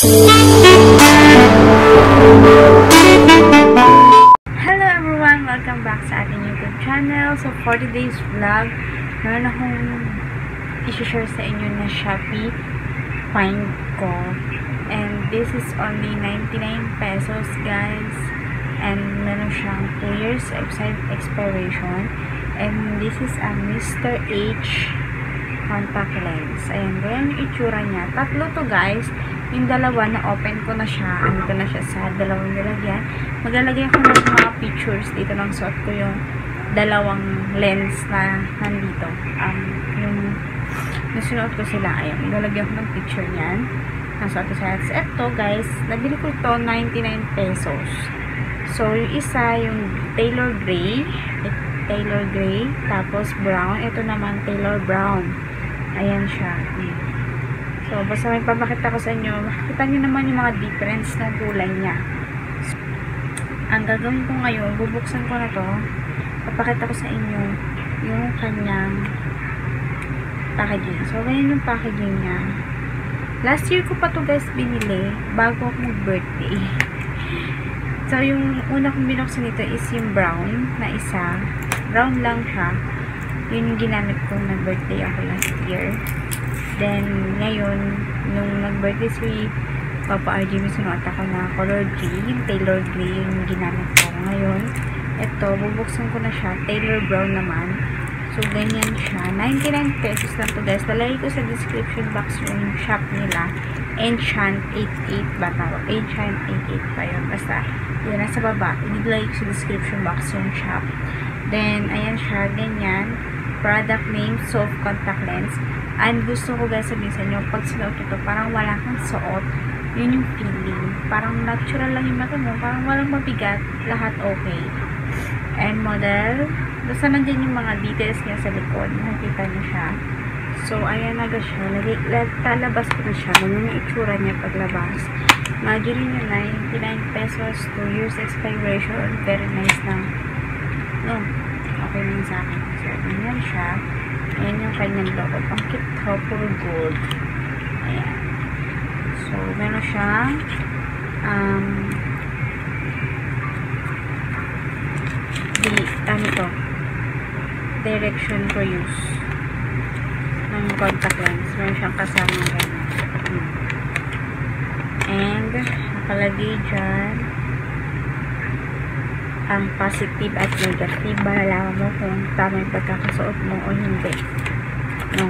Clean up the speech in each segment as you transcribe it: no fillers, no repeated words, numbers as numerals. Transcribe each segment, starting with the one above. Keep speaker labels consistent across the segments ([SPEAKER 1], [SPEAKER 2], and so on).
[SPEAKER 1] Hello everyone! Welcome back sa ating YouTube channel. So for today's vlog, meron akong i-share sa inyo na Shopee find ko. And this is only 99 pesos guys. And meron siyang 2 years expiration. And this is a Mr. H contact lens. Ayan, ganyan yung itsura niya. Tatlo to guys. Yung dalawa na open ko na siya. Ano ko na siya sa dalawang nilagyan. Maglalagay ako ng mga pictures. Dito lang suot ko yung dalawang lens na nandito. Yung sinuot ko sila. Ayan, maglalagay ako ng picture niyan. Nasuot ko sa lens. Ito guys, nabili ko ito 99 pesos. So, yung isa, yung Taylor Gray. Taylor Gray. Tapos brown. Ito naman Taylor Brown. Ayan siya. So, basta may papakita ko sa inyo. Makikita nyo naman yung mga difference ng kulay niya. So, ang gagawin ko ngayon, bubuksan ko na to. Papakita ko sa inyo yung kanyang packaging. So, ganyan yung packaging niya. Last year ko pa to guys binili bago ako mag-birthday. So, yung una kong binuksan nito is yung brown na isa. Brown lang siya. Yun yung ginamit ko nag-birthday ako last year. Then, ngayon, nung nag-birthday si Papa RG, may sinuot ako na color G, yung Taylor Gray yung ginamit ko. Ngayon, ito, bubuksan ko na siya. Taylor Brown naman. So, ganyan siya. 99 pesos lang to guys. Lalagay ko sa description box yung shop nila. Enchant 88 ba tawag? Enchant 88 pa yun. Basta, yun, nasa baba. Nilagay ko sa description box yung shop. Then, ayan siya. Ganyan. Product name, soft contact lens. And gusto ko guys sabihin sa inyo, pag sinuot ito, parang wala kang suot. Yun yung feeling. Parang natural lang yung mata mo. Parang walang mabigat. Lahat okay. And model. Basta nandyan yung mga details niya sa likod. Nakikita niyo siya. So, ayan na siya. Talabas ko na siya. Ganyan yung itsura niya paglabas. Imagine nyo na, 99 pesos, 2 years expiration. Very nice na. No. Okay na sa akin. So, ganyan siya. Ayan yung kanyang logo. Ang cute ko, puro gold. Ayan. So, meron siyang direction for use ng contact lens. Meron siyang kasama ganyan. And, nakalagay dyan ang positive at negative. Malalaman mo kung tama yung pagkakasuot mo o hindi. No.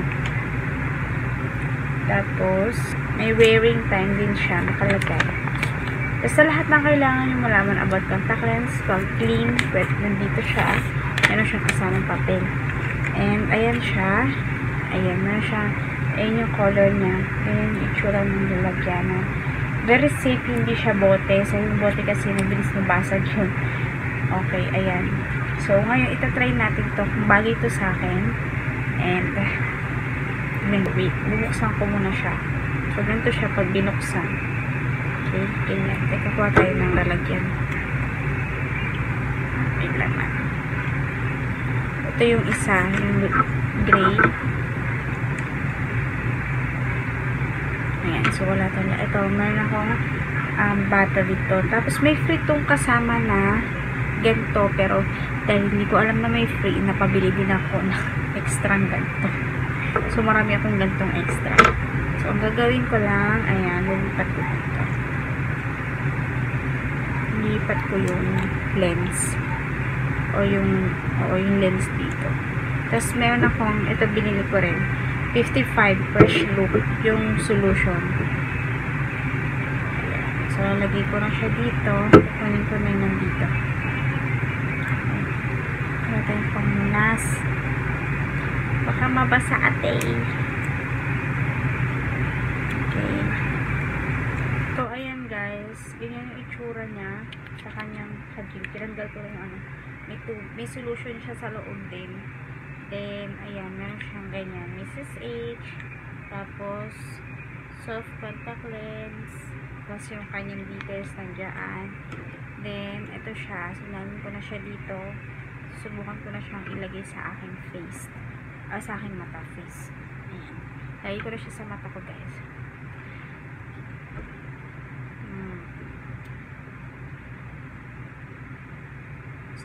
[SPEAKER 1] Tapos, may wearing time din siya nakalagay. Basta lahat ng kailangan yung malaman about contact lens, pag clean, wet, nandito siya. Meron siyang kasamang papel. And, ayan siya. Ayan, meron siya. Ayan yung color niya. Ayan yung itsura ng lalagyanan. Very safe, hindi siya bote. Sa yung bote kasi, nabilis nabasag yun. Okay, ayan. So, ngayon, itatry natin to kung bagay ito sa akin. And, wait, bubuksan ko muna siya. So, ganito siya pag binuksan. Okay, ganyan. Teka, kuha tayo ng lalagyan. Wait lang na. Ito yung isa, yung gray. Ayan, so wala ito. Ito, meron akong battery to. Tapos, may free tong kasama na ganito, pero dahil hindi ko alam na may free, napabili din ako ng extra ganito. So, marami akong ganitong extra. So, ang gagawin ko lang, ayan, lilipat ko dito. Lilipat ko yung lens. O yung lens dito. Tapos, meron akong, ito binili ko rin, 55 fresh look, yung solution. Ayan. So, lagay ko na siya dito. Kunin ko na yung nandito. Wala tayong pangmunas. Baka mabasa ate. Okay. So, ayan guys. Ganyan yung itsura niya sa kanyang haging. Tinanggal ko rin yung ano. May solution siya sa loob din. Then, ayan. Meron siyang ganyan. Mrs. H. Tapos, soft contact lens. Tapos yung kanyang details nandiyan. Then, ito siya. Sinamin ko na siya dito. Subukan ko na siyang ilagay sa aking face. Sa aking mata face. Ayan. Lagay ko na siya sa mata ko guys.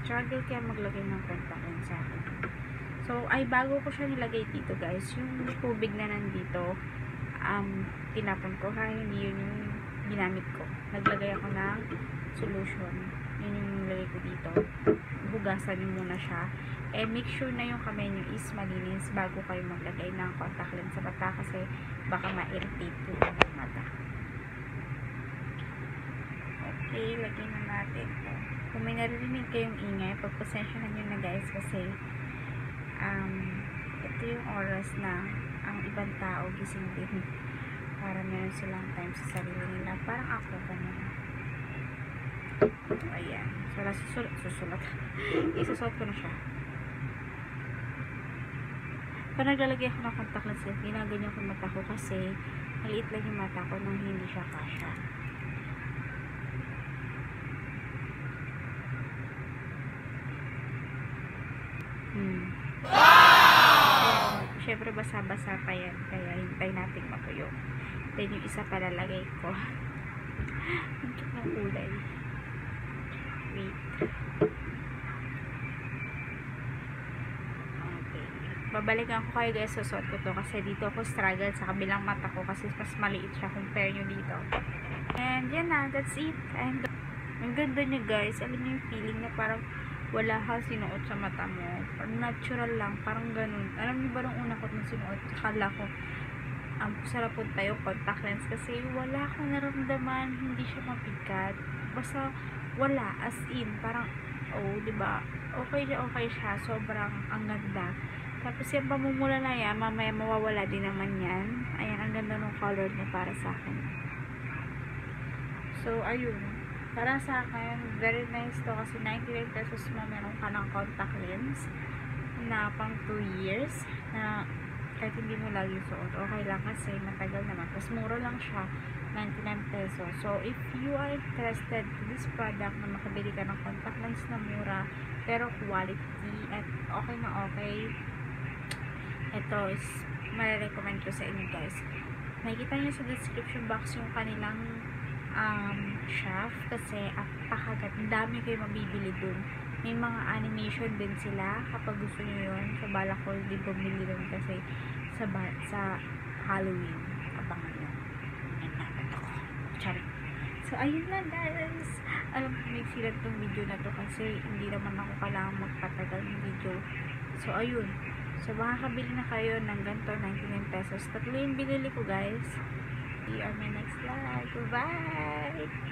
[SPEAKER 1] struggle kaya maglagay ng contact lens sa akin. So, ay bago ko siya nilagay dito guys, yung tubig na nandito, tinapon ko ha, hindi yun yung ginamit ko. Naglagay ako ng solution. Yun yung nilagay ko dito. Hugasan nyo muna siya. And make sure na yung kamay nyo is malinis bago kayo maglagay ng contact lens sa mata kasi baka ma-irritate yung mata. Okay, lagyan na natin ito. Kung may naririnig kayong ingay, pagpasensyahan nyo na guys kasi ito yung oras na ang ibang tao gising din para meron silang time sa sarili nila. Parang ako ganyan. So, ayan. So, susulat. Isusuot ko na siya. Pag naglalagay ako ng contact lens, ginaganyan ko yung mata ko kasi maliit lang yung mata ko nang hindi siya kasya. Siyempre basa-basa pa yan kaya hintay natin matuyo. Then yung isa palalagay ko. Ang cute ng kulay. Wait. Okay. Babalikan ko kayo guys, susuot ko to kasi dito ako struggle sa kabilang mata ko kasi mas maliit siya compare nyo dito. And yan na, that's it. And ang ganda niya guys. Alam niyo yung feeling na parang wala kang sinuot sa mata mo. Parang natural lang. Parang ganun. Alam niyo ba nung una ko nung sinuot, akala ko sarap po tayo contact lens kasi wala akong naramdaman. Hindi siya mapikat. Basta wala. As in. Parang, oh, diba? Okay siya. Sobrang ang ganda. Tapos yung pamumula na yan, mamaya mawawala din naman yan. Ayan, ang ganda ng color niya para sa akin. So, ayun. Para sa akin, very nice to kasi 99 pesos mo meron ka ng contact lens na pang 2 years na kahit hindi mo lagi suot. Okay lang kasi matagal naman. Tapos mura lang siya, 99 pesos. So, if you are interested to this product na makabili ka ng contact lens na mura pero quality at okay na okay, ito is marirecommend ko sa inyo guys. Nakikita niyo sa description box yung kanilang shop kasi apakagat. Ang dami kayo mabibili dun. May mga animation din sila kapag gusto nyo yun. So, bala ko din bumili dun kasi sa Halloween. Abangan nyo. Ayan na. Charing. So, ayun na guys. Alam ko may silat tong video na to kasi hindi naman ako kailangan magpatagal ng video. So, ayun. So, makakabili na kayo ng ganito, 99 pesos. Tatlo yung binili ko guys. See you on my next vlog. Bye!